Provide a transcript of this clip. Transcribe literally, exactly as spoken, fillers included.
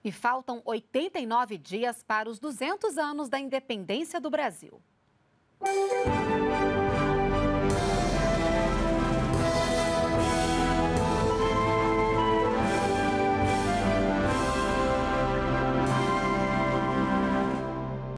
E faltam oitenta e nove dias para os duzentos anos da independência do Brasil.